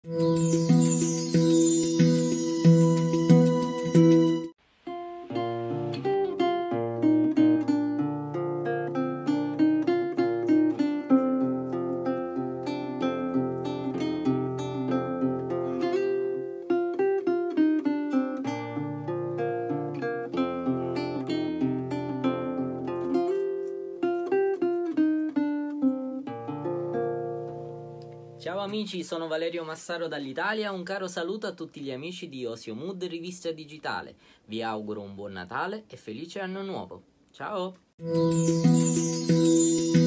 Ciao amici, sono Valerio Massaro dall'Italia, un caro saluto a tutti gli amici di Osio Mood Rivista Digitale. Vi auguro un buon Natale e felice anno nuovo. Ciao!